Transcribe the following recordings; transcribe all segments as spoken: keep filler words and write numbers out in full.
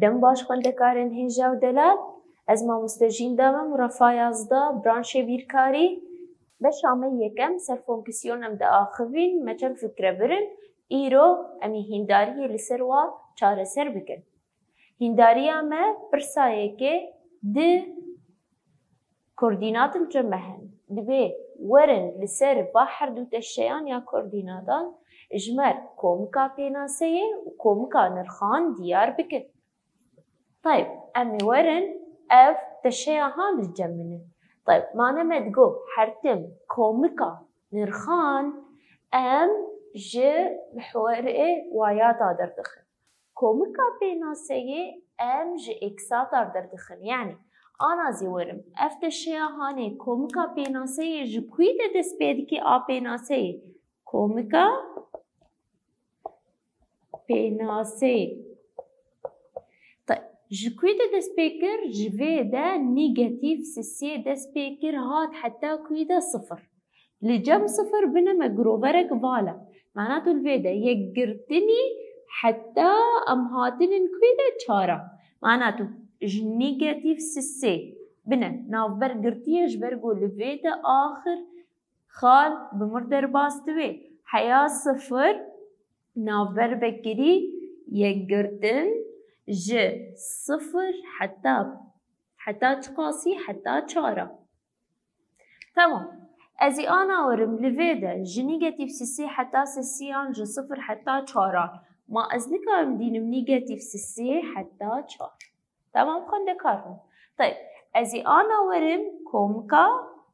دم باش خوندکارن هنجا و دلال از ما مستجین دامم رفا یازده برانش بیرکاری بشامه یکم سر فونکسیونم دا آخوین مچم فکر برن ایرو امی هنداری لسروا چاره سر بکن. هنداری اما پرسایه که ده کوردیناتم جمع هن دبی ورن لسر بحر دو تشیان یا کوردیناتان اجمر کومکا پیناسیه و کومکا نرخان دیار بکن. طيب امي ورن اف تشيا هان الجمنه. طيب ما نمدقو حرتم كوميكا نرخان ام ج محور ايه وايات ادر دخل كوميكا بيناسيه ام ج اكسات ادر دخل يعني انا زي ورم اف تشيا هاني كوميكا بيناسيه ج كويده دس بيدكي ا بيناسيه كوميكا بيناسيه. جكويدا دا سبيكر جفيدا نيجاتيف سيسي دا سبيكر هاد حتى كويدا صفر لجم صفر بنا مقروبرك فالا معناته الفيدا يقرتني حتى ام هاتنن كويدا چارا معناته ج نيجاتيف سيسي بنا نافبر قرتيه جبرقو الفيدا آخر خال بمردر باستوي حياة صفر نافبر بكري يقرتن ج صفر حتى حتى تقاسي حتى چارا. تمام ازي انا ورم لفيدا ج نيجاتيف سيسي حتى سيسيان ج صفر حتى چارا ما ازنكا مدينم نيجاتيف سيسي حتى چار. تمام خنده كارم. طيب ازي انا ورم كومكا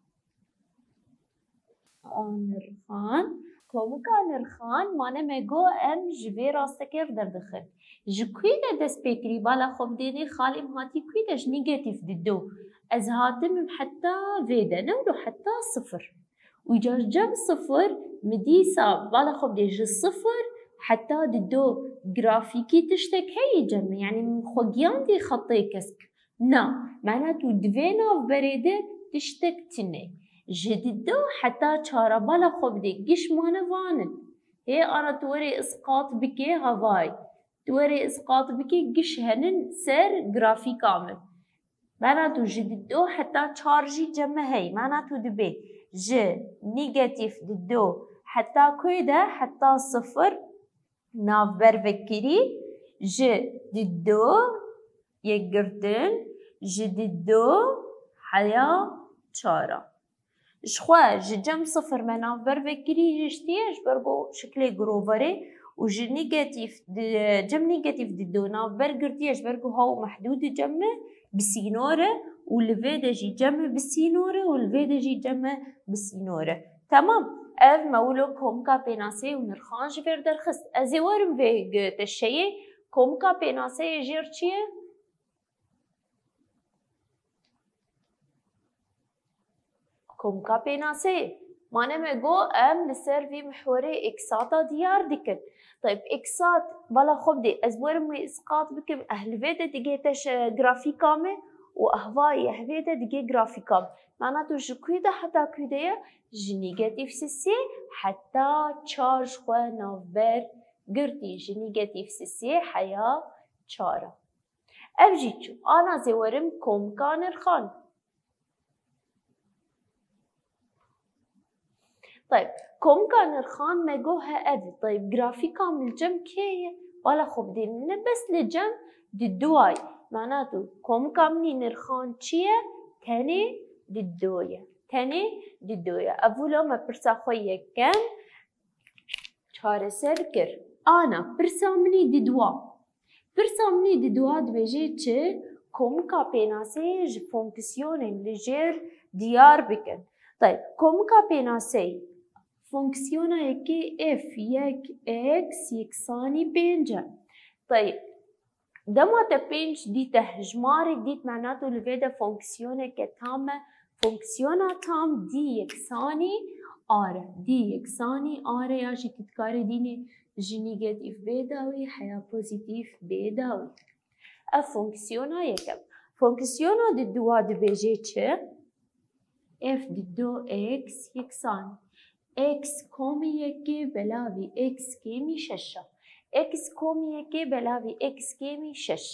نرخان كومكا نرخان مانه مگو ام جوی راستکر در دخل جکویده دست بکری بالا خوب دیدی خالیم هاتی کویدش نيجاتيف ددو از هاتم حتى فيدا نورو حتى صفر ويجا جم صفر مديسا بالا خوب ديج صفر حتى ددو جرافيكي تشتك هي جم يعني خوجيان دي خطي كسك نا معناتو دوينا بريده تشتك تني جددو حتى چارا بالا خوب دي گش مانه وانن هي انا توري اسقاط بكي هواي توري اسقاط بكي گش هنن سر جرافي كامل معناتو جددو حتى چارجي جمع هي معناتو دبي ج نيجاتيف ددو حتى كويدا حتى صفر ناف برفكري ج ددو يقردن جددو حيا چارا شخوا جم صفر مناف برفكري جشتيش برقو شكلي جروفري وج نيجاتيف جم نيجاتيف ددو ناف برقرتيش برقو هاو محدود جمع بسينورة والفيدا جي جمع بسينورة والفيدا جي جمع بسينورة. تمام اف مولو كومكا بيناسي ونرخان جفير درخست ازي ورم في تشيي كومكا بيناسي جير چيه كومكا بيناسي مانه مگو ام لسر في محوري اكساتا ديار ديكن. طيب اكسات بالا خوب دي از ورم اسقاط بكم اهل فيدا ديجيتش جرافيكامي واهواي اهفيدا ديجي جرافيكام معناتو جكويدا حتى كويدا ج نيجاتيف سيسي حتى چارج خو نوبر گرتي ج نيجاتيف سيسي حيا چارا اف جيچو انا زي ورم كومكا نرخان. طيب كومكا نرخان مگوها ادي طيب جرافيكا من الجم كيه ولا خوب دين بس لجم ددواي معناتو كومكا مني نرخان چيه تاني ددويا تاني ددويا أولو ما برسا خويا كم چاره سر كر أنا برسا مني ددوا برسا مني ددوا دبيجي چه كومكا بيناسي ج فونكسيونين لجير ديار بكن. طيب كومكا بيناسي فونكسيونا يكي اف يك اكس يكساني بينجا. طيب دما تبينج ديته جماري ديت معناته الفيدا فونكسيونا كتامة فونكسيونا تام دي يكساني آره دي يكساني آره يا جي تتكاري ديني جي نيجاتيف بيداوي حيا بوزيتيف بيداوي اف فونكسيونا يكم فونكسيونا ددوا دبيجي چه اف ددو اكس يكساني اكس كومي يكي بلاوي اكس كيمي ششة اكس كومي يكي بلاوي اكس كيمي شش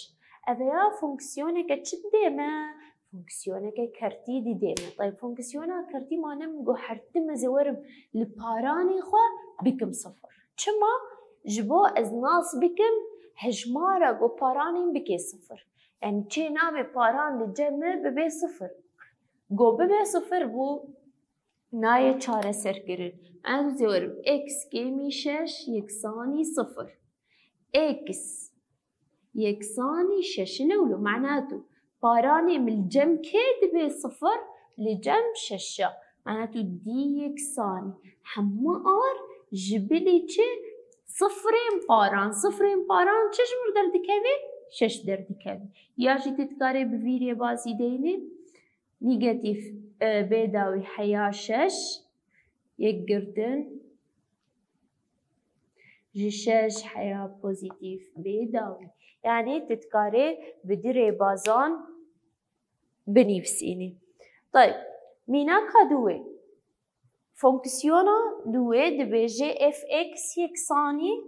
أبيا فونكسيونك تشد ديما فونكسيونك كرتي دي ديما. طيب فونكسيونا كرتي ما نمجو حرتم زورم الباراني خوا بكم صفر كما جبو از ناس بكم هجمارة جو باراني بكي صفر يعني چه نامي باران لجمع ببي صفر جو ببي صفر بو ناية چاره سر کرن ام زورم اكس كيمي شش يكساني صفر اكس يكساني شش نولو معناته باراني من الجم كي دبي صفر لجم ششة معناته دي يكساني حما ار جبلي چه صفرين باران صفرين باران چش مر دردكبي شش دردكبي يا جي تتكاري بفيري بازي ديني نيجاتيف بيداوي حيا شش يقردن جي شش حيا بوزيتيف بيداوي يعني تتكاري بدري بازان بنفسيني. طيب ميناكا دوي فونكسيونا دوي دبي جي اف اكس يكساني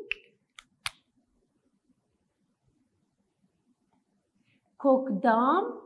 كوك دام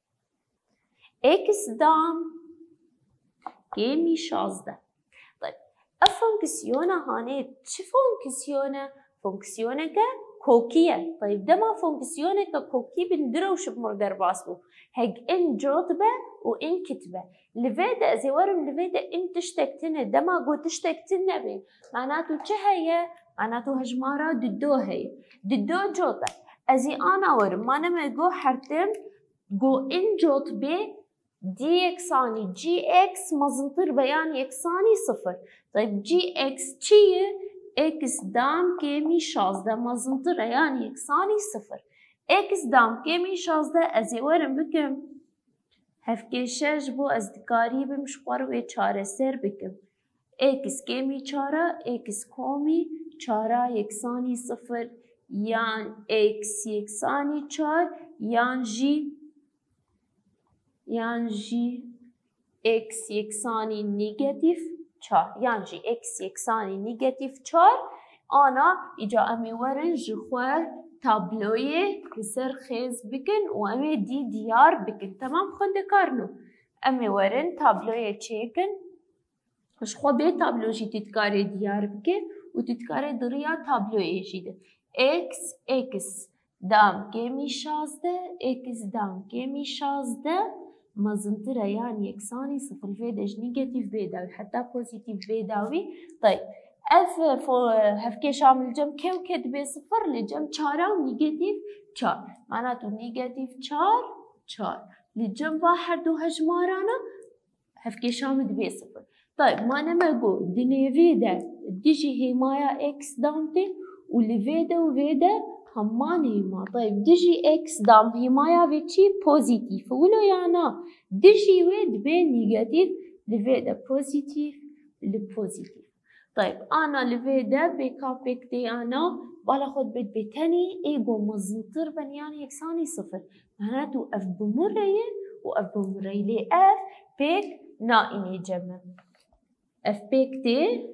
اكس دام كيمي شازده. طيب الفونكسيونا هاني شو فونكسيونا فونكسيونا كوكية. طيب دما فونكسيونا كوكي بندروش بمردر باسبو هج ان جوتبه وان كتبه لفيدا زي ورم لفيدا ان تشتكتنا دما قو تشتكتنا بين معناته چه هي معناته هجمارة ددو هي ددو جوتا ازي انا ورم ما نما قو حرتم قو ان جوت بي دي اكساني جي اكس مزنطر بيان اكساني صفر. طيب جي اكس چيه اكس دام كيمي شازده مزنطر يعني اكساني صفر اكس دام كيمي شازده ازي ورم بكم هفكي شش بو از دكاري بمشقور و چاره سر بكم اكس كيمي چاره اكس كومي چاره يكساني صفر يان اكس يكساني چار يان جي يان جي اكس يكساني نيجاتيف چار يعني جي اكس يكساني نيجاتيف چار انا اجا امي ورن جخور تابلوي بسر خيز بكن و امي دي ديار بكن تمام خنده كارنو امي ورن تابلوي چيكن جخوا بي تابلو جي تتكاري ديار بكن و تتكاري دريا تابلوي جيده اكس اكس دام كيمي شازده اكس دام كيمي شازده مزنطرة يعني يكساني صفر فيداش نيجاتيف بيداوي حتى بوزيتيف بيداوي. طيب اف هفكي شامل جم كيو كد بي صفر لجم چارة و نيجاتيف چار معناته نيجاتيف چار چار لجم واحد دو هجمارانا هفكي شامل بي صفر. طيب ما نمقو دني فيدا ديجي هيمايا اكس دامتي ولفيدا وفيدا همان هما. طيب ديجي اكس دام هيمايا فيتشي بوزيتيف ولو يعني ديجي ويد بين نيجاتيف لفيدا بوزيتيف لبوزيتيف. طيب انا لفيدا بكابيك دي انا بالا خد بيت بيتاني ايجو مزنطر بنياني يكساني صفر معناته اف بمرية و اف بمرية لي اف بيك نائني جمع اف بيك دي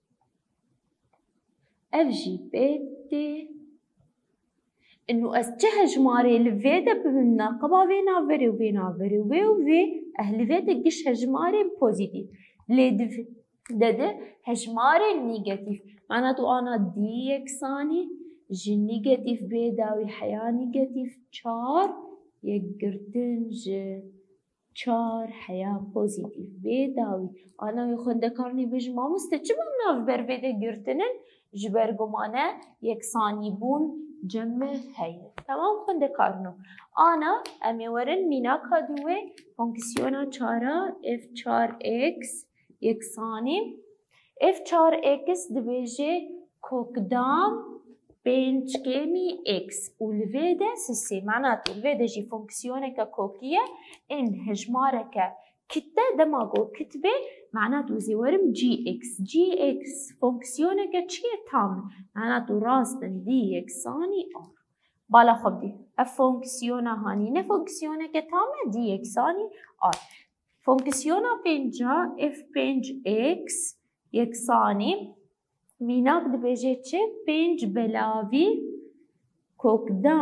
اف جي بيك دي انه استجه جماري لفيدا بالناقبة فينا فري وفينا فري وفي وفي اهل فيدا قش هجماري بوزيتيف لي دف دادا هجماري نيجاتيف معناته انا دي اكساني جي نيجاتيف بيداوي حيا نيجاتيف چار يقردن جي چار حيا بوزيتيف بيداوي انا يخونده كارني بجمع مستجمع مناف بر فيدا قردنن جبر قمانه يكساني بون جمع هي تمام خونده كارنو انا امي ورن ميناكا دوه فونكسيونا چارا اف چار اكس يكساني اف چار اكس دبيجي كوكدام بينج كيمي اكس والفيدا سيسي معناته الفيدا جي فونكسيونك كوكية ان هجمارك كتة دماغو كتبه معناته زي ورم جي اكس جي اكس فونكسيونك چيه تام معناته راستن دي اكساني ار بالا خب دي فونكسيونا هاني نه فونكسيونك تام دي اكساني ار فونكسيونا بينجا اف بينج اكس يكساني ميناك دبيجي چه بينج بلاوي كوكدام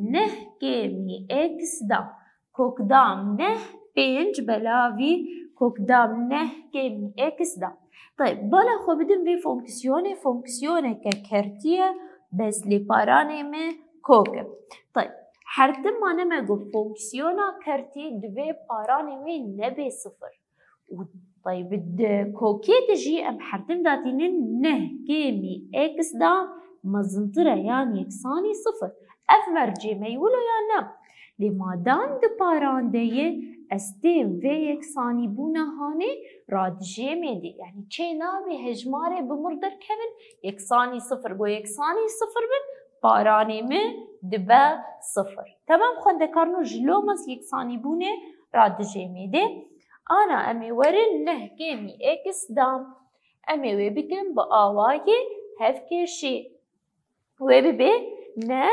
نه كيمي اكس دام كوكدام نه بينج بلاوي كوكدام نه كيمي اكس دام. طيب بالا خو بدم في فونكسيوني فونكسيوني ككرتية بس لباراني ما كوكب. طيب حرتم ما نمجو فونكسيونا كرتي دبي باراني ما نبي صفر. طيب الكوكي تجي ام حرتم داتينين نه كيمي اكس دام مزنطرة يعني يكساني صفر. افمرجي ما يقولوا يا نم لما دان دباران ديه استيم في يكساني بونا هاني راد جيميدي يعني چه نابي هجماري بمردر كمن يكساني صفر بو يكساني صفر من باراني من دبا صفر. تمام خونده كارنو جلومز يكساني بونه راد جيميدي. انا امي ورن نه كيمي اكس دام امي ويبكن بآواي هفكي شي ويبي نه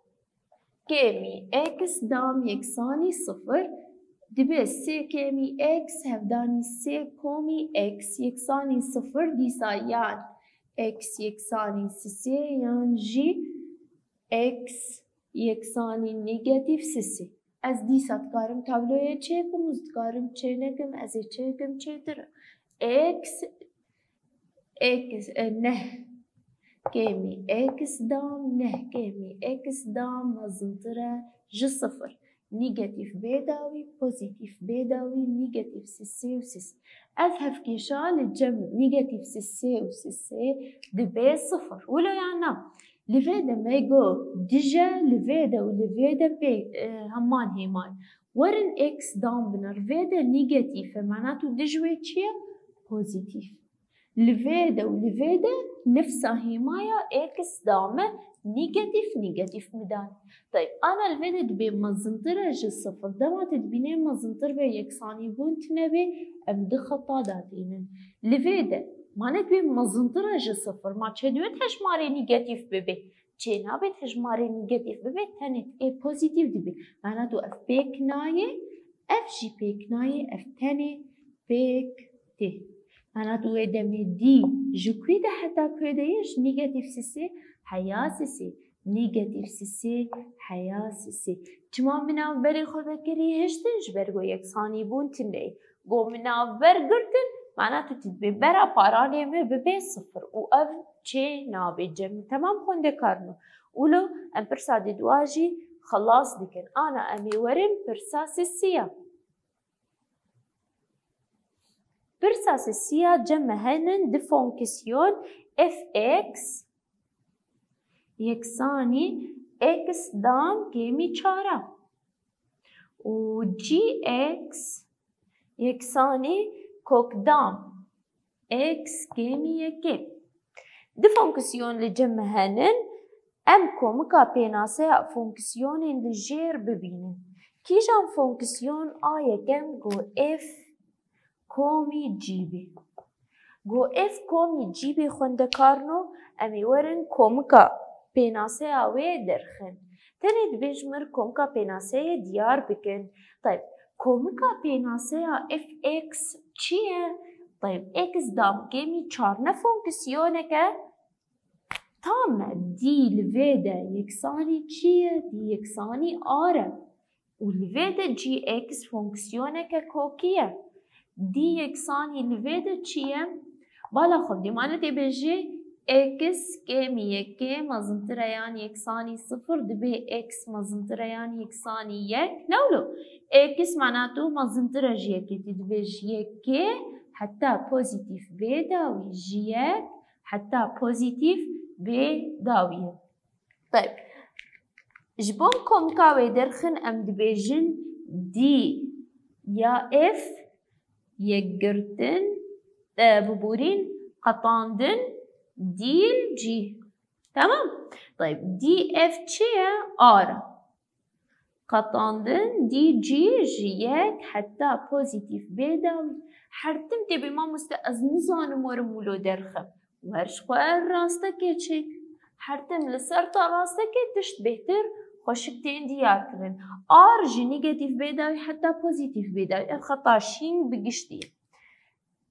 كيمي اكس دام يكساني صفر دبي سي كيمي اكس هفداني سي كومي اكس يكساني صفر ديسا يان اكس يكساني سي يان جي اكس يكساني نيجاتيف سي. از دیسا دکارم تابلوی چه کم از دکارم چه نکم از چه کم چه در اکس اکس نه كيمي اكس دام نه كيمي اكس دام مزنطرة ج صفر نيجاتيف بيداوي بوزيتيف بيداوي نيجاتيف سيسي وسيسي. اذهب كيشال الجمع نيجاتيف سيسي وسيسي دبي صفر ولا يعني لفيدا ما يقول دجا لفيدا ولفيدا بي همان همان ورن اكس دام بنر فيدا نيجاتيف معناته دجوي تشيا بوزيتيف لفيدا ولفيدا نفسها هيمايا اكس دامه نيجاتيف نيجاتيف مدان. طيب انا الفيدا دبي مزنطره ج صفر دما تدبيني مزنطر بي يكساني بون تنبي ام دي خطا داتينن لفيدا معنات بي مزنطره ج صفر ما تشدوت هجماري نيجاتيف ببي چه نابت هجماري نيجاتيف ببي تنت اي بوزيتيف دبي معناتو اف بيك ناي اف جي بيك ناي اف تني بيك تي معناتو دمي دي جو كويدا حتى كويدا يش نيجاتيف سيسي حيا سيسي نيجاتيف سيسي حيا سيسي. تمام مناف بري خود كري هشتنج برغو يكساني بون تنري غو مناف بر گرتن معناتو تدبي برا باراني مي ببي صفر و اف چه نابي جم. تمام خونده كارنو ولو ام برسا دي دواجي خلاص ديكن انا امي ورم برسا سيسيا برسا سيسيا جمع هنن دي فونكسيون اف اكس يكساني اكس دام كيمي چارا و جي اكس يكساني كوك دام اكس كيمي يكي. دي فونكسيون لجمع هنن ام كومكا بيناسا فونكسيون لجير ببينن كيجان فونكسيون آيا كم جو اف كومي جيبي جو اف كومي جيبي خونده كارنو امي ورن كومكا بيناسا وي درخن تاني دبيجمر كومكا بيناسا ديار بكن. طيب كومكا بيناسا اف اكس چيه؟ طيب اكس دام كيمي چارنا فونكسيونك تامة دي لفيدا يكساني چيه؟ دي يكساني آره ولفيدا جي اكس فونكسيونك كوكيه دي يكساني لفيدا چيه؟ بالا خب دي معناته بيجي اكس كيمي يكي مزنطرة يعني يكساني صفر دبي اكس مزنطرة يعني يكساني يك نولو اكس معناته مزنطرة جي يكي تدبي جي يكي حتى بوزيتيف بيداوي جي يك حتى بوزيتيف بيداوي. طيب جبون كومكاوي درخن ام دبيجن دي يا اف يقرتن ببورين قطاندن ديل جي. تمام. طيب دي اف چيه ار قطاندن دي جي جيك حتى بوزيتيف بيداوي حرتم تبي ما مستأز نزان مرمولو درخم ورش خواه راستا كيچك حرتم لسرطا راستا كي تشت بهتر خوشكتين ديار كرن ار جي نيجاتيف بيداوي حتى بوزيتيف بيداوي الخطاشين بقشتين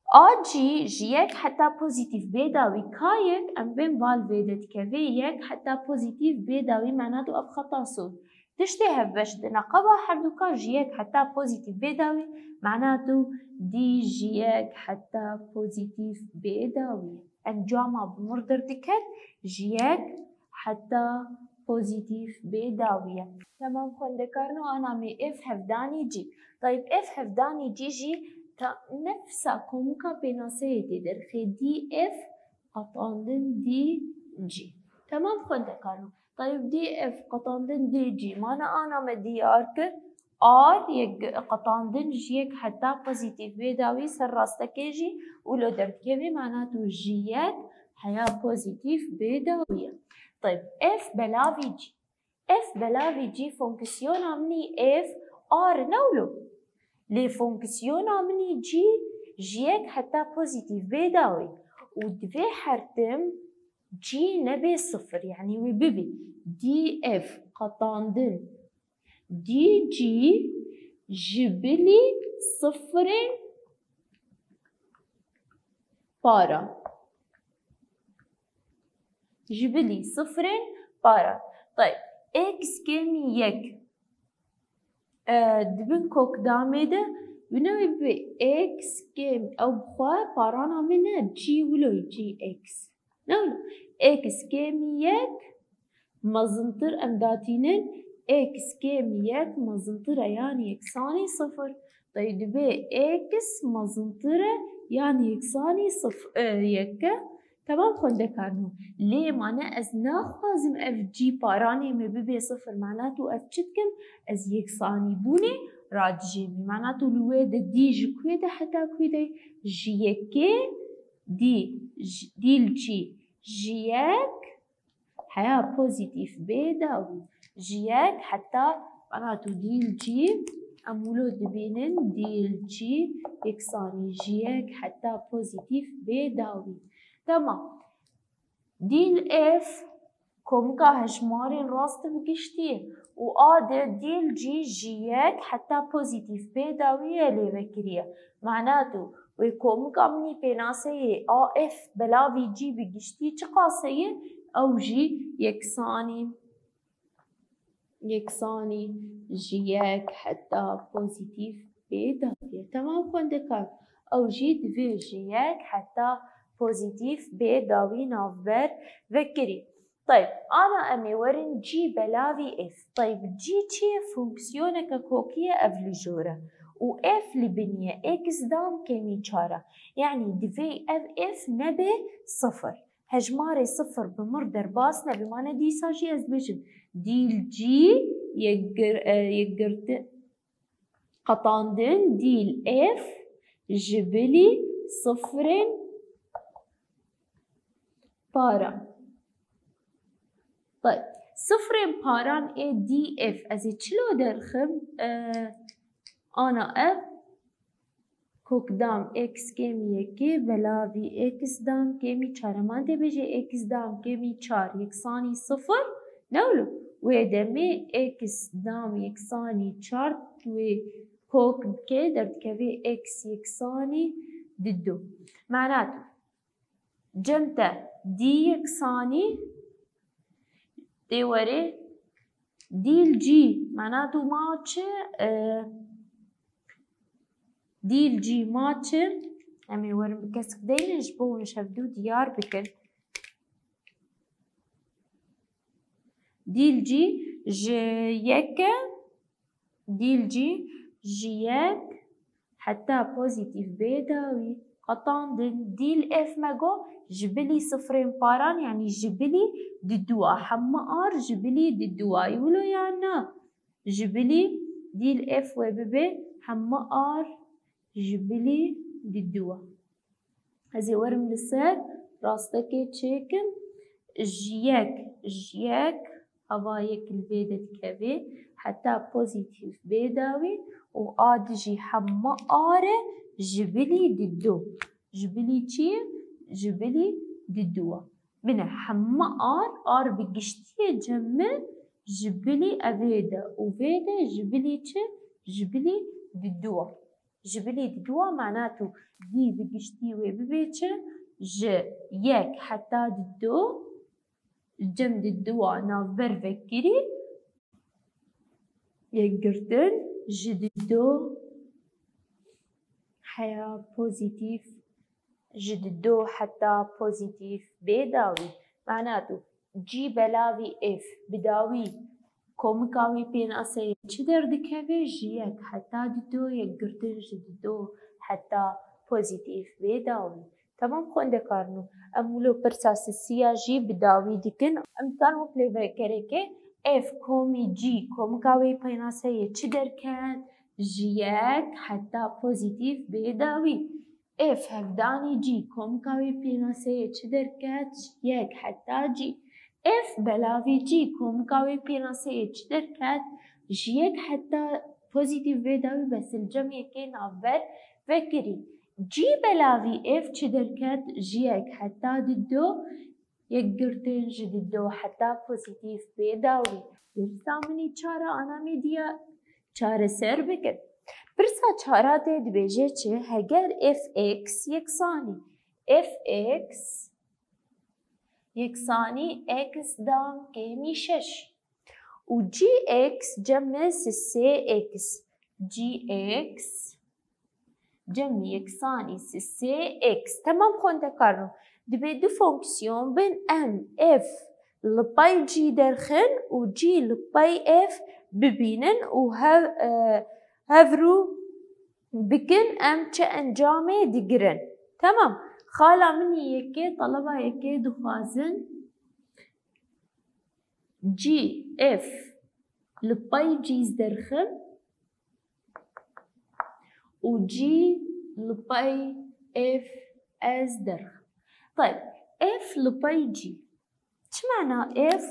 آجي جيك حتى بوزيتيف بيداوي كايك أم بين فالفيدت كفيك حتى بوزيتيف بيداوي معناته أب خطا صوت تشتهي باش نقبها حردوكا جيك حتى بوزيتيف بيداوي معناته دي جيك حتى بوزيتيف بيداوي الجامعة بمردر دكت جيك حتى بوزيتيف بيداوية تمام خون ذكرنا أنا مي إف هفداني جي طيب إف هفداني جي جي نفسها كومكا بيناسيتي درخي دي إف قطاندن دي جي تمام خون ذكرنا طيب دي إف قطاندن دي جي مانا أنا ما دي آرك آر يك قطاندن جيك حتى بوزيتيف بيداوي سر راستكي جي ولو دركبي معناته جيك حياة بوزيتيف بيداوية طيب إف بلاوي جي إف بلاوي جي فونكسيون عمني إف آر نولو لي فونكسيون عمني جي جيك حتى بوزيتيف بيداوي ودفي حرتم جي نبي صفر يعني وببي دي إف قطاندن دي جي جبلي صفرين بارا جبلي صفرين بارا طيب اكس كمي يك اه دبن كوك دامده بنوي بي اكس كم او بخوا بارانا منها جي ولو جي اكس نولو اكس كمي يك مزنطر امداتينن اكس كميات مزنطرة يعني يكساني صفر طيب دبي اكس مزنطرة يعني يكساني صفر اه يكا تمام خون دكارنو ليه معنى از ناخوازم اف جي باراني مببي صفر معناتو اف جدكم از يكساني بوني راد جيمي معناتو الويدة دي جي كويدة حتى كويدة جيكي دي دي الجي جيك حياة بوزيتيف بيداوي جيك حتى معناتو دي الجي أمولو دبينن دي الجي يكساني جيك حتى بوزيتيف بيداوي تمام دي الاف كومكا هجمارين راست بقشتي وآده دي الجي جيك حتى بوزيتيف بيداوية لي بكرية معناتو ويكومكا مني بيناسي آ اف بلاوي جي بقشتي چقاسية أو جي يكساني يكساني جيك حتى بوزيتيف بيداوية تمام خون دكار أو جي دفي جيك حتى بوزيتيف بيداوي نافبر ذكري طيب أنا أمي ورن جي بلاوي إف طيب جي چي فونكسيونك كوكية أفلجورة و إف لبنية إكس دام كمي چارة يعني دفي أف إف نبي صفر هجماري صفر بمر درباس نبي مانا دي ساجي أزبجن دي الجي يقر يقرت قطاندن دي الإف جبلي صفرين بارا طيب صفرين باران اي دي اف ازي چلو درخم اه انا اف كوك دام اكس كمي يكي بلاوي اكس دام كمي چار مان دي بيجي اكس دام كمي چار يكساني صفر نولو ويدمي اكس دام يكساني چار و كوك كي درتكبي اكس يكساني ددو معناته جمتا دي يكساني دي وري دي الجي معناته ماتش اه دي الجي ماتش امي ورم بكسك دينا نجبو نشبدو ديار بكن دي الجي جيك دي الجي جيك حتى بوزيتيف بيداوي قطان دي الاف ماجو جبلي صفرين باران يعني جبلي ددوا حما ار جبلي ددوا يقولوا يعني جبلي دي الاف وبيبي حما ار جبلي ددوا هذي ورم لسات راستكي تشيكن جياك جياك هوايك البيدة كبي حتى بوزيتيف بيداوي وآدجي حما ار جبلي ددو جبلي چي جبلي ددوا من حما ار ار بقشتي جمع جبلي افيدا وفيدا جبلي چه جبلي ددوا جبلي دوا معناتو دي بقشتي وببيتش ج يك حتى دو جم دوا نافبر فكري يقردن جددو حياة بوزيتيف جددو حتى بوزيتيف بيداوي معناتو جي بلاوي اف بداوي كومكاوي بين اسي چدر دكوي جيك حتى ددو يقردن جددو حتى بوزيتيف بيداوي تمام خون دكارنو امولو برساس السياجي بداوي دكن امتانو بليفر كريكي اف كومي جي كومكاوي بين اسي چدر كان جيك حتى بوزيتيف بيداوي اف هفداني جي كومكاوي بيناسي چدر كات يك حتى جي اف بلاوي جي كومكاوي بيناسي چدر كات جيك حتى بوزيتيف بيداوي بس الجمع كي نافبر فكري جي بلاوي اف چدر كات جيك حتى ددو يقردن جددو حتى بوزيتيف بيداوي برسامني چارا انا ميديا چاره سر بکن. برسا چاره ده دبیجه چه هگر اف اکس یکسانی اف اکس یکسانی اکس دام کمی شش و جی اکس جمع سه اکس جی اکس جمع یکسانی سه اکس تمام خونده کارنو دبی دو فونکسیون بین ام اف لبای جی درخن و جی لبای اف ببینن و هفرو بکن ام چه انجامه دیگرن تمام خالا منی یکی طلبه یکی دخوازن جی اف لبای جیز درخن و جی لبای اف از درخن طيب اف لبای جي چه معنى اف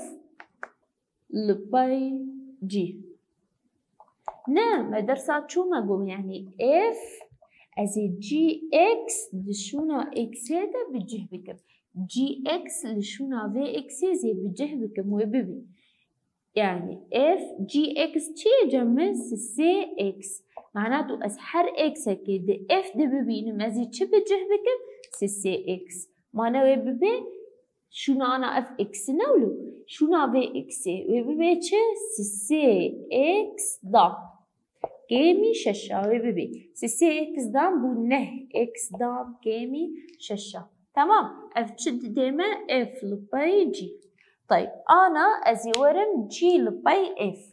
لبای جي نه مدرسة شو ما قوم يعني اف از جي اكس لشونا اكس هذا بجه بكم جي اكس لشونا في اكس زي بجه بكم وببي يعني اف جي اكس تشي جمس سي اكس معناته از هر اكس كده اف ده ببي نمازي تشي بجه بكم سي اكس معناه وببي شونا انا اف اكس نولو شونا في اكس وببي تشي سي اكس ضم كيمي ششة وبيبي سي اكس دام بو نه اكس دام كيمي ششة تمام اف تشد ديما اف لباي جي طيب انا ازي ورم جي لباي اف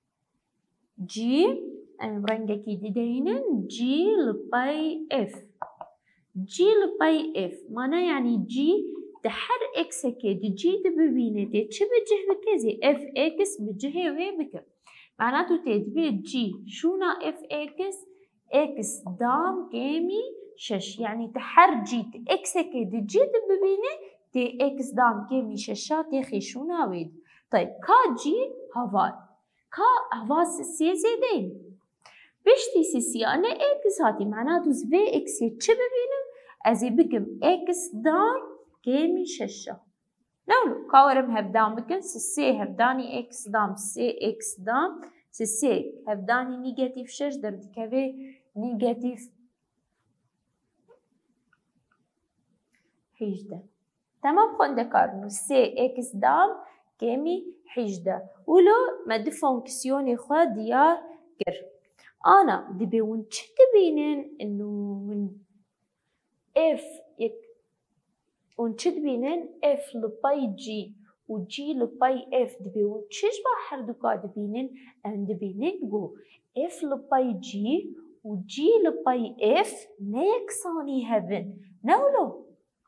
جي ام برنجكي ديدينن جي لباي اف جي لباي اف معناه يعني جي تحر اكس كده جي دببينه دي تشي بجه بكزي اف اكس بجه وي بك معناته تدبير جي شونا اف اكس اكس دام كيمي شش يعني تحر جي اكس كده جي دببينه تي اكس دام كيمي ششات يخي شونا ويد طيب كا جي هفال كا هفال سي زيدين بشتي سيسي انا اكس هاتي معناته في اكس يتشي ببينم ازي بكم اكس دام كيمي ششة نولو كاورم هفدان بكن سي هفداني اكس دام سي اكس دام سي هفداني نيجاتيف شش درد كافي نيجاتيف حيجدة تمام خونده كارنو سي اكس دام كيمي حيجدة ولو مد فونكسيوني خوا ديار كر انا دبي ونش تبينن انو اف يك ونشد بينن اف لباي جي و جي لباي اف دبي ونشش بحر دوكا دبينن ان دبينن جو اف لباي جي و جي لباي اف نيكساني هبن نولو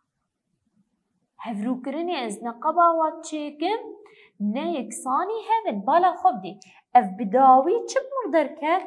هفرو كرني از نقبا واتشيكم نيكساني هبن بالا خبدي اف بداوي چب مردر كر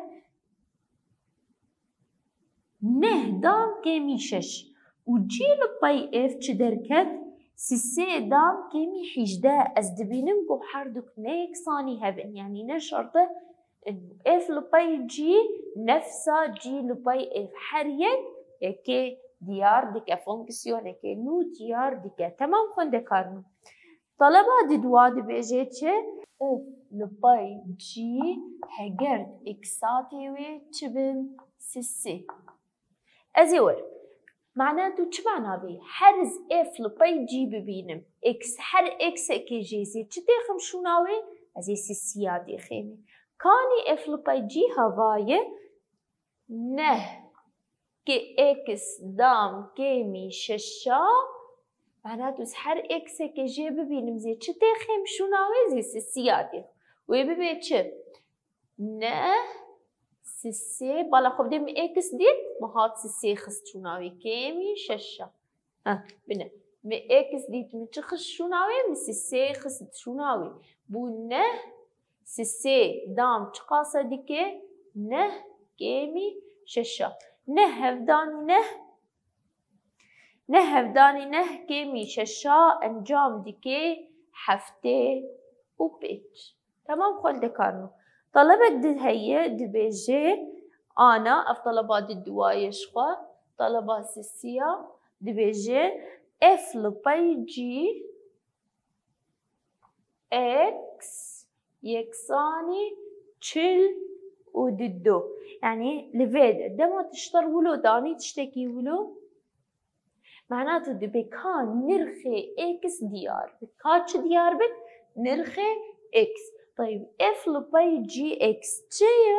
نه دام كمي شش و جي لباي اف چه دركت سي دام كيمي حجدة از دبينم بو حردك نيكساني هبن يعني نشرطه انه اف لباي جي نفسها جي لباي اف حريك يكي ديار ديكا فونكسيون يكي نو ديار ديكا تمام خونده كارنو طلبة دي دواد بيجي چه اف لباي جي هجرد اكساتي وي چبن سي ازي ور معناته چه معنا بي حرز اف لبي جي ببينم اكس حر اكس كي جي زي چه تيخم شوناوي ازي سيسيا ديخيمي كاني اف لبي جي هوايه نه كي اكس دام كيمي ششا معناته حر اكس كي جي ببينم زي چه تيخم شوناوي زي سيسيا ديخ ويبي چه نه سي بالا خب دم اكس ديت مهات سي خست شوناوي كيمي ششا ها بنا م اكس ديت متخش شوناوي مس سي خست شوناوي بو نه سي دام تقاسه ديكي نه كيمي ششا نه هفداني نه نه هفداني نه كيمي ششا انجام ديكي حفتي وبيت تمام خل دكارنو طلبك دي هي دي بيجي انا اف طلبات الدوايه شخوا طلبات سيسيا دي بيجي اف لبي جي اكس يكساني تشل وددو يعني لفيد دما تشتر ولو داني تشتكي ولو معناته دي بكان نرخي اكس ديار بكاتش ديار بك نرخي اكس طيب اف لبي جي اكس تشيا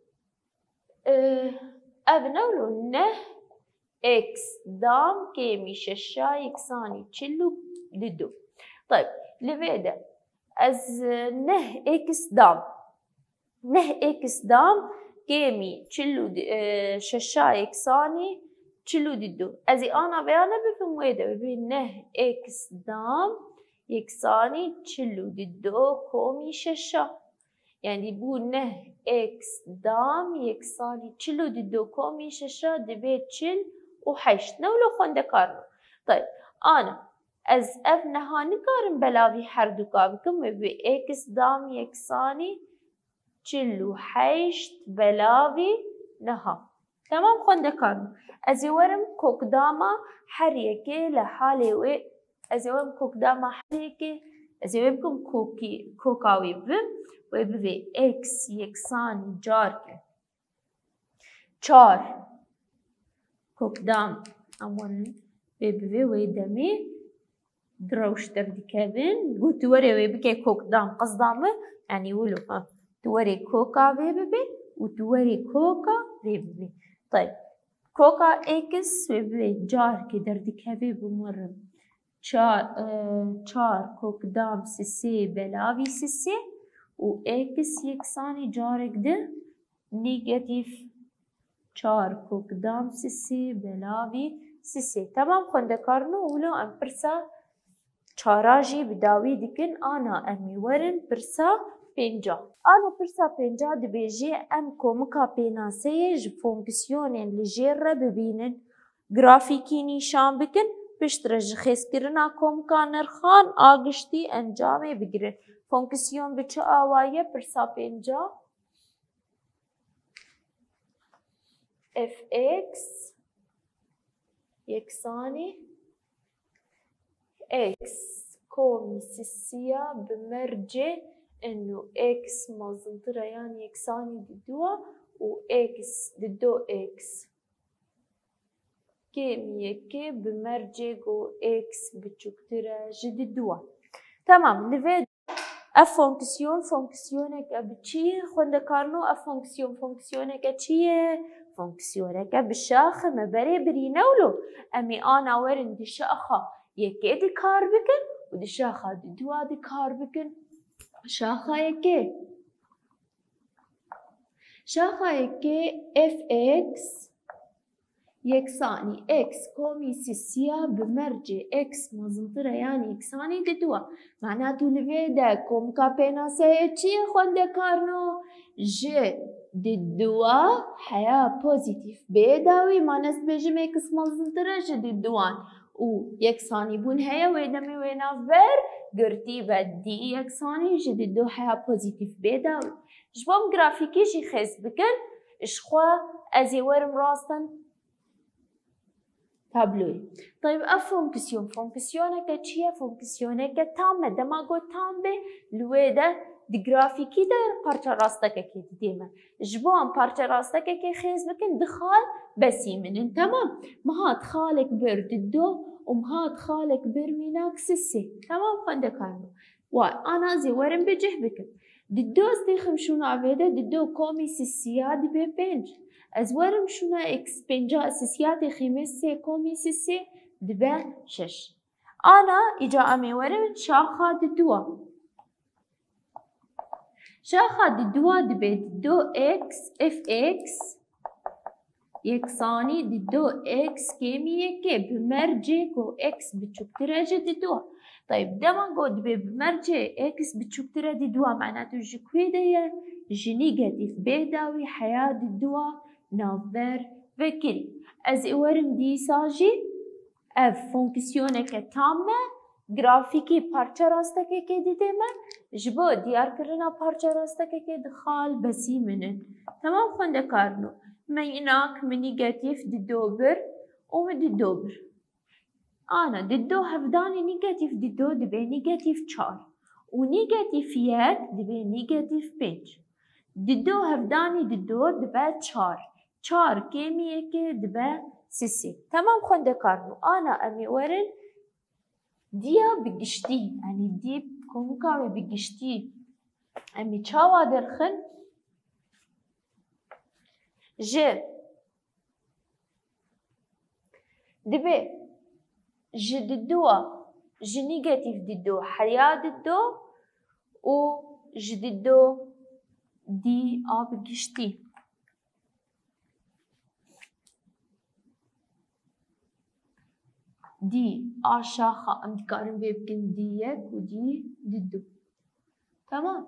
اه ابنولو نه اكس دام كيمي ششا يكساني تشلو ددو طيب لفيدا از نه اكس دام نه اكس دام كيمي تشلو اه ششا يكساني تشلو ددو ازي انا بيانا بفهم ويدا ببين نه اكس دام يكساني تشلو ددو كومي ششا يعني بو نه اكس دام يكساني تشلو ددو كومي ششا دبي تشل وحشت نولو خونده كارنو طيب انا از اف نها نكارن بلاوي حردوكا بكم بي اكس دام يكساني تشلو حشت بلاوي نها تمام خونده كارنو ازي ورم كوك داما حريكي لحالي وي ازيوم كوك داما حريكي ازيومكم كوكي كوكاوي بم ويبي اكس يكساني جارك چار كوك دام امون بيبي ويدمي دروش دردي كابن قلت وري ويبكي كوك دام قصدامه يعني ولو ها توري كوكا بيبي وتوري كوكا بيبي طيب كوكا اكس ويبي جارك دردي كابي بمر چار چار کوک دام سه بلاوی سه و اکس یکسانی جارک ده نیگاتیف چار کوک دام سه بلاوی سه تمام خونده کارنو ولو ام پرسا چاراجی بداوی دیکن آنا امی ورن پرسا پینجا آنا پرسا پینجا دبیجی ام کومکا پیناسه ج فونکسیونین لجیر ببینن گرافیکی نیشان بکن پشترج خیسکرنا کومکا نرخان آگشتی انجامه بگیرن فونکسیون بچه آوایه پرسا پینجا اف اکس یکسانی اكس كومي سيسيا بمرجع انه اكس مازنطرة يعني اكساني ددوا و اكس ددو اكس كيمي كي بمرجع و اكس بتشكترة جددوا تمام لفيد اف فونكسيون فونكسيونك بتشي خوندا كارنو اف فونكسيون فونكسيونك تشي فونكسيونك بالشاخة ما بري بري نولو امي انا ورن دي شاخة يكي دي كار بكن ودي شاخة دي دوا دي كار بكن شاخة يكي شاخة يكي اف اكس يكساني اكس كومي سيسيا بمرجع اكس مازنطرة يعني يكساني دي دوا معناتو لفيدا كوم كابينا سيتشي خوندا كارنو جي دي دوا حياة بوزيتيف بيداوي ما نسبة جمع اكس مازنطرة جي دي دوان و يكساني بون هيا ويدمي وينافر قرتي بدي يكساني جديد دو حياة بوزيتيف بيدا جبام جرافيكي جي خيس بكن اشخوا ازي ورم راستن تابلوي طيب اف فونكسيون فونكسيونك تشيا فونكسيونك تامة دما قو تام بي لويدا دی گرافیکی در پارچه راستکه که دیدیمه جبان پارچه راستکه که خیز بکن دخال بسی منن تمام مهات خالك بر ددو ومهات خالك بر ميناك سسي تمام خنده كارنو واي انا زي ورم بجه بكن ددو استيخم شونا عبيده ددو كومي سسيات بي بنج از ورم شونا اكس بنجا سسيات خمسة كومي سسي دبا شش انا اجا امي ورم شاخا ددوا شاخا ددوا دبا ددو اكس اف اكس يكساني ددو اكس كيمية كي بمرجي كو اكس بتشوكترة جددوها طيب دما قد بمرجي اكس بتشوكترة ددوها معناته جكوي دي جنيجاتيف بيداوي حياة ددوها نافر فكري از اورم دي ساجي اف فونكسيونك تامة گرافيكي پارچه راستكي كي ديديما جبو ديار کرنا پارچه راستكي كي دخال بسي منن تمام خونده كارنو ميناك من نيجاتيف ددوبر ومن ددوبر أنا ددو هفداني نيجاتيف ددو دبي نيجاتيف چار ونيجاتيف يك دبي نيجاتيف بيج ددو هفداني ددو دبي چار چار كيمية كي دبي سسي تمام خونده كارنو أنا أمي ورن ديا بقشتي يعني دي كونكاوي بقشتي أمي چاوا درخن ج دبي ج ددوا ج نيجاتيف ددو حياة ددو و ج ددو دي آب قشتي دي آشاخة امتكارن بيبكن ديك و دي ددو تمام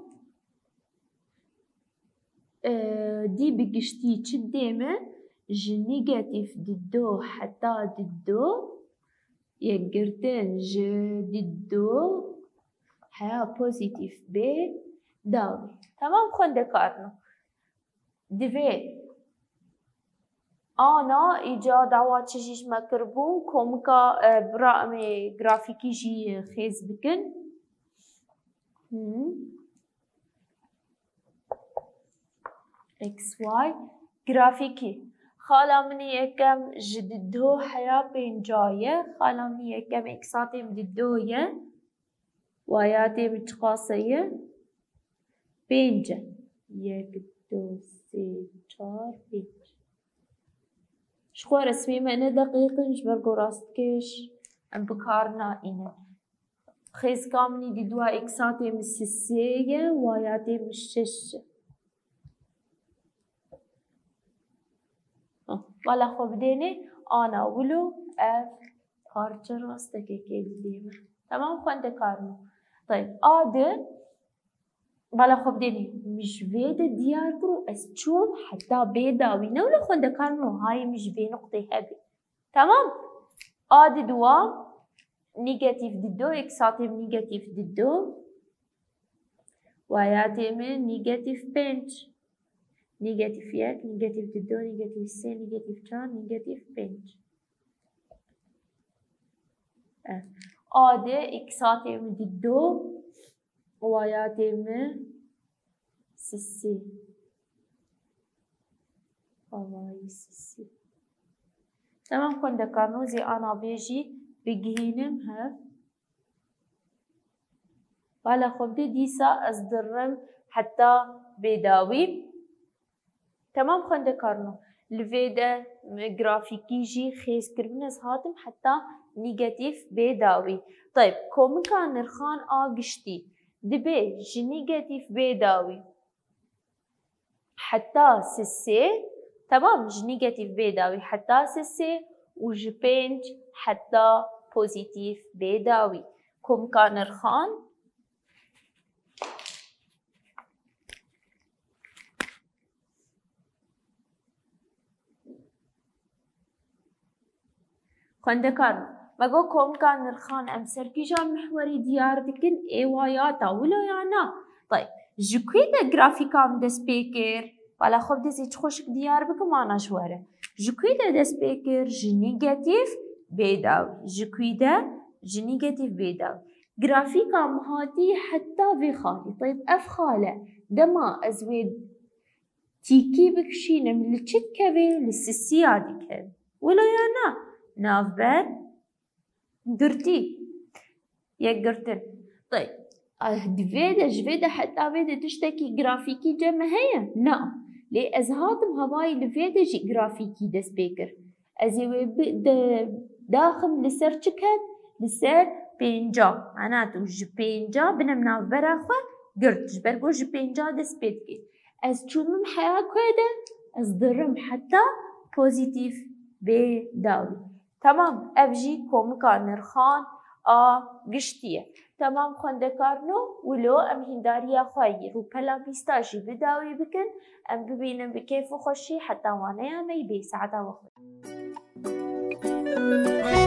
اه دي بقشتي چديمه ج نيجاتيف ددو حتى ددو يقرتين ج ددو حياة بوزيتيف بي داوي تمام خونده كارنو دفي انا ايجا دعوات چجيش مكربون كومكا برامي گرافيكي جي خيز بكن اكس واي گرافيكي خالا مني يكم جددو حياة بين جاية خالا مني يكم اكساتي مددوية واياتي متقاسية بين جا يك دو سي چار بيج شخوا رسمي معنى دقيق نجبرقو راستكش ام بكارنا اينن خيز كامني ددوا اكساتي مسسية واياتي مششة والا خوب ديني انا ولو اف پارچه راستكي كي بديمه تمام خونده كارنو طيب آده والا خوب ديني مش بيدا ديار برو از چوب حتى بيداوي نولا خونده كارنو هاي مش بي نقطة هبي تمام آده دوا نيجاتيف ددو اكساتي نيجاتيف ددو واياتي من نيجاتيف بنج نيجاتيف يك نيجاتيف ددو نيجاتيف سي نيجاتيف چار نيجاتيف بنج آده اكساتي من ددو واياتي من سسي واي سسي تمام كندا كارنو زي انا بيجي بجهينم هف والا خب دي ديسا ازدرم حتى بيداوي تمام خنده كارنو الفيدا جرافيكي جي خيس كربنز هاتم حتى نيجاتيف بيداوي طيب كوم كان نرخان آقشتي دبي جي نيجاتيف بيداوي حتى سسي تمام جي نيجاتيف بيداوي حتى سسي وجي بينج حتى بوزيتيف بيداوي كوم كان نرخان خونده كارنو مگو كوم كان نرخان امسر كيجا محوري ديار دكن اي واياتا ولا يانا طيب جكويدا جرافيكام دس بيكر ولا خب دزي تخوشك ديار بكم انا شواره جكويدا دس بيكر جي نيجاتيف بيداوي جكويدا جي نيجاتيف بيداوي جرافيكا مهاتي حتى في خالي. طيب اف خالة دما ازويد تيكي بكشينة من الشت كبير للسسية ديكه ولا يانا ناف بر قرتي يقرتن. طيب دفيدة جفيدة حتى فيدة تشتكي جرافيكي جمع هي نعم لي ازهاتم هواي لفيدة جي جرافيكي دس بيكر ازي داخل لسر چكت لسر بينجا معناته ج بينجا بنم ناف براخوة قرت جبرقو ج بينجا دس بيتكي از چومم حياة كويدة از ضرم حتى بوزيتيف بي داوي. تمام افجي كومكا نرخان آ قشتية. تمام خوندكارنو ولو ام هنداريا خواهي رو پلا بيستاشي بداوي بكن ام ببينم بكيف خوشي حتى وانا يا ميبي سعدا وخوش.